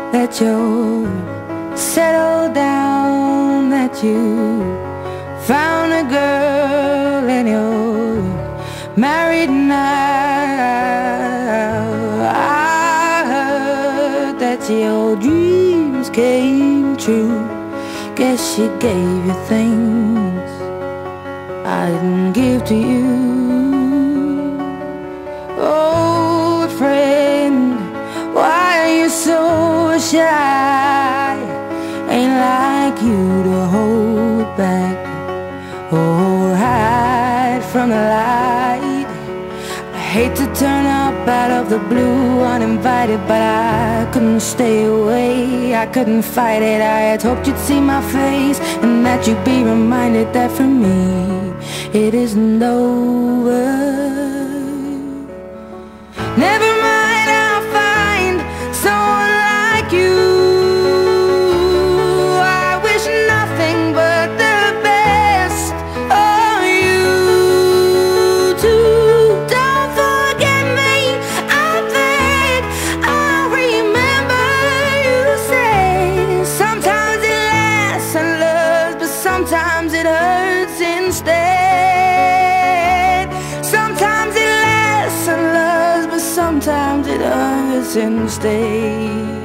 that you're settled down, that you found a girl and you're married now. I heard that your dreams came true. Guess she gave you things I didn't give to you. Oh, friend, why are you so shy? Ain't like you to hold back or hide from the light. I hate to turn up out of the blue uninvited, but I couldn't stay away, I couldn't fight it. I had hoped you'd see my face and that you'd be reminded that for me it isn't over. Never mind, I'll find someone like you. I wish nothing but the best of you too. Don't forget me, I beg. I remember you say sometimes it lasts and loves, but sometimes it hurts instead. Sometimes it lasts and loves, but sometimes it hurts instead.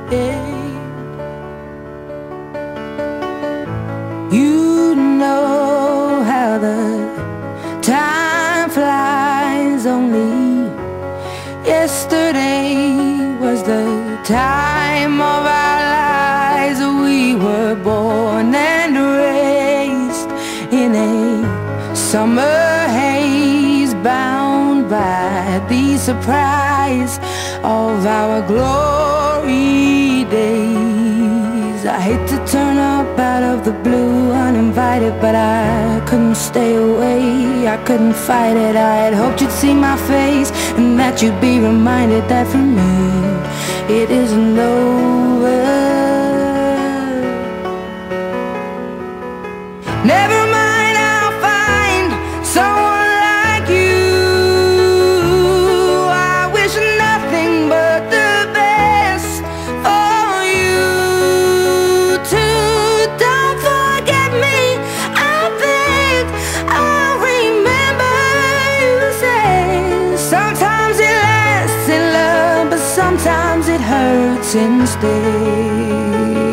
You know how the time flies. Only yesterday was the time of our lives. We were born and raised in a summer haze, bound by the surprise of our glory days. I hate to turn up out of the blue uninvited, but I couldn't stay away, I couldn't fight it. I had hoped you'd see my face and that you'd be reminded that for me it isn't over. Never mind, I'll find someone like you. I wish nothing but the best for you too. Don't forget me, I beg. I remember you say sometimes it lasts in love, but sometimes it hurts instead.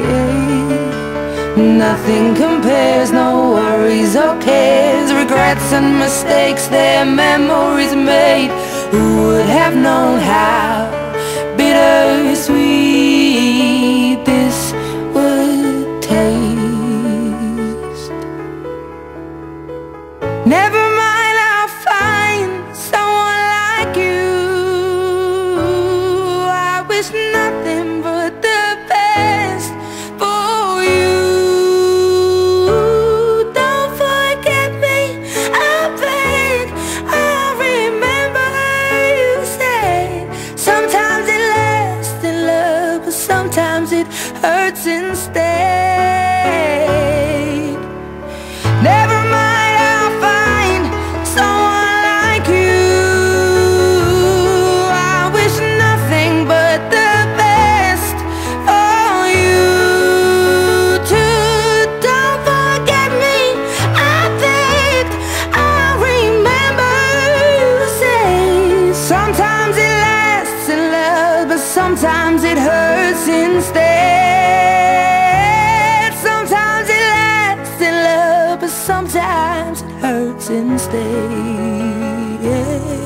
Nothing compares, no worries or cares, regrets and mistakes, their memories made. Who would have known how bittersweet this would taste? Never mind, I'll find someone like you. I wish nothing but the best for you. Don't forget me, I beg. I remember you said sometimes it lasts in love, but sometimes it hurts instead. Never mind, I'll find someone like you. I wish nothing but the best for you too. Don't forget me, I begged. I remember you say sometimes it lasts in love, but sometimes it hurts instead. Sometimes it lasts in love, but sometimes it hurts instead.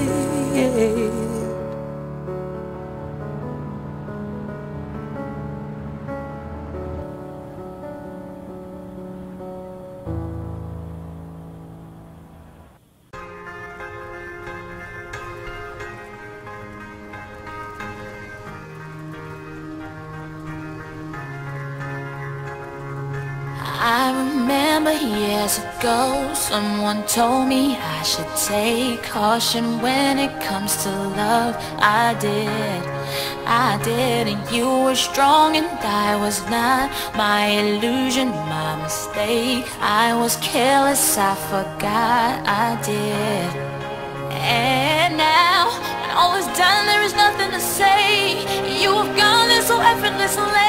I remember years ago, someone told me I should take caution when it comes to love. I did, and you were strong and I was not. My illusion, my mistake. I was careless, I forgot I did. And now, when all is done, there is nothing to say. You have gone there so effortlessly.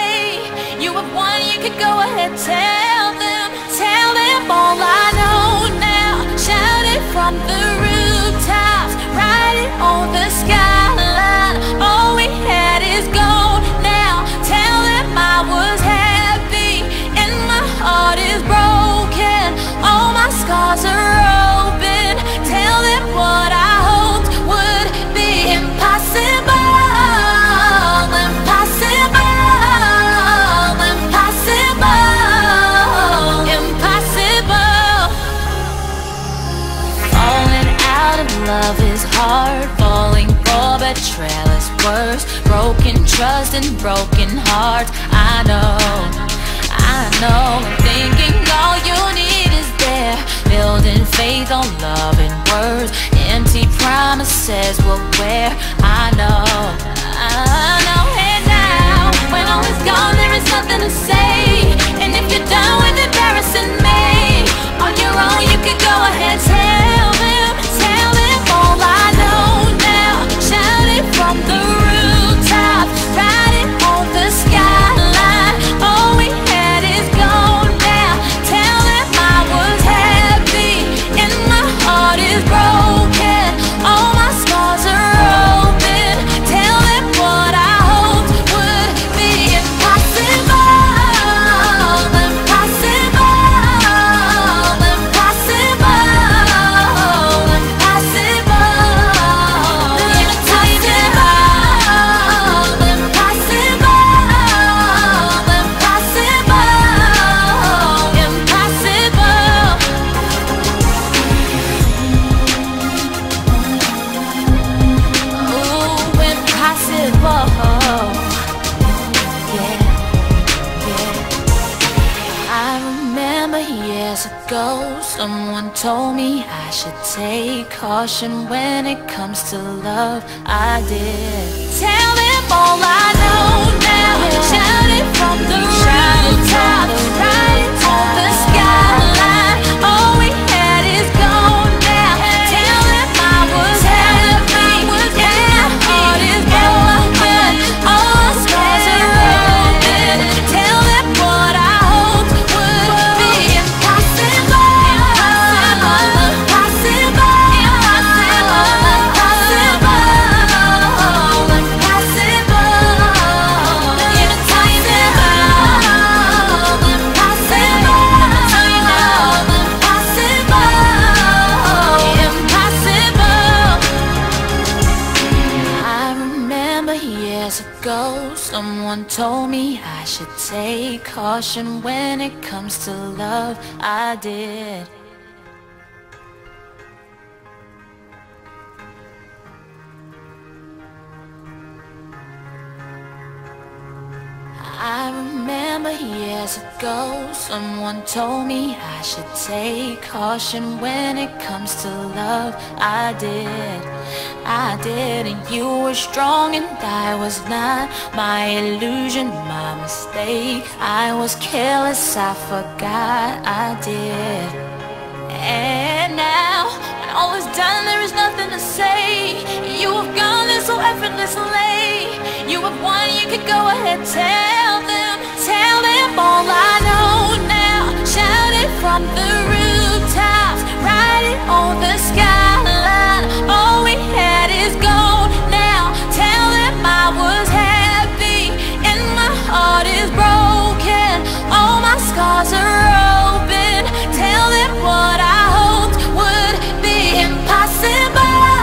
could go ahead, tell them all I know now. Shout it from the rooftops, write it on the skyline. All we had is gold now. Tell them I was happy and my heart is broken. All my scars are open. Tell them what I hoped would be impossible. Love is hard, falling for betrayal is worse. Broken trust and broken hearts. I know, thinking all you need is there. Building faith on love and words. Empty promises will wear. I know. And now, when all is gone, there is nothing to say. And if you're done with embarrassing me, on your own you could go ahead, tell them all I know now. Shout it from the rooftop, write it on the skyline. All we had is gone now. Tell them I was happy and my heart is broken. All my scars are open. Tell them what I hoped would be impossible. Someone told me I should take caution when it comes to love. I did. Tell them all I know now. Shout it from the rooftop, write it on the skyline. All we had is gone now. Tell them I was happy and my heart is broken. All my scars are open. Tell them what I hoped would be impossible. Someone told me I should take caution when it comes to love. I did. I remember years ago, someone told me I should take caution when it comes to love. I did, and you were strong and I was not. My illusion, my mistake. I was careless, I forgot I did. And now, when all is done, there is nothing to say. You have gone there so effortlessly. You have won, you could go ahead, tell them all I know now. Shout it from the rooftops, write it on the skyline. All we had is gold now. Tell them I was happy and my heart is broken. All my scars are open. Tell them what I hoped would be impossible.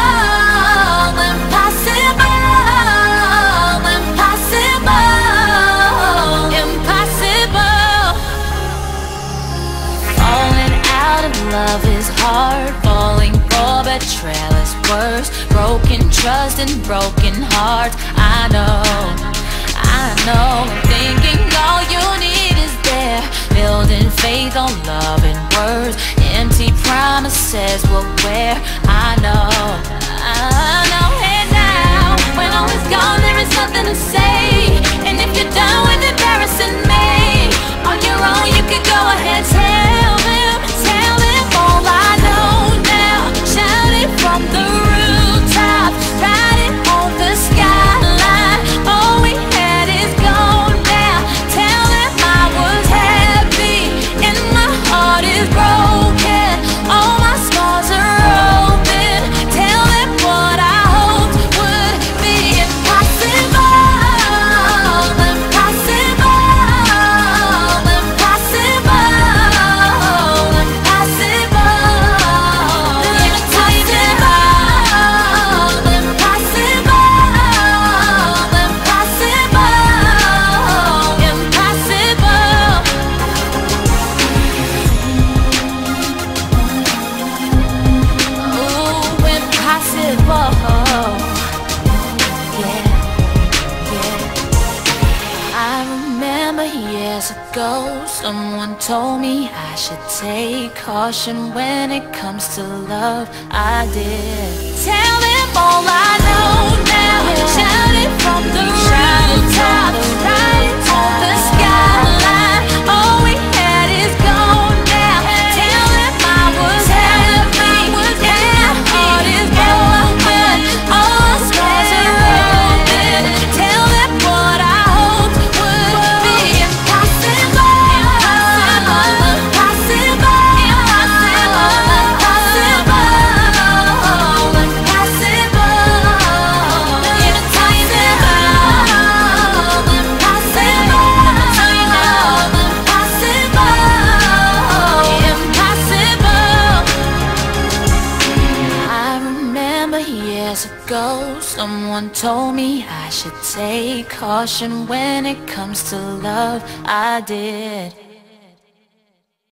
Love is hard, falling for betrayal is worse. Broken trust and broken hearts. I know, thinking all you need is there. Building faith on love and words. Empty promises will wear. I know. And now, when all is gone, there is nothing to say. And if you're done with embarrassing me, on your own you could go ahead, tell them all I know now. Shout it from the rooftop, write it on the skyline. All we had is gone now. Tell them I was happy. years ago, someone told me I should take caution when it comes to love. I did. Tell them all I know now. Shout it from the rooftop, right on the skyline. All we had is gone now. Tell them I was happy, and my heart is broken. All scars are open. Tell them what I hoped would be impossible. Impossible, impossible, years ago, someone told me I should take caution when it comes to love. I did.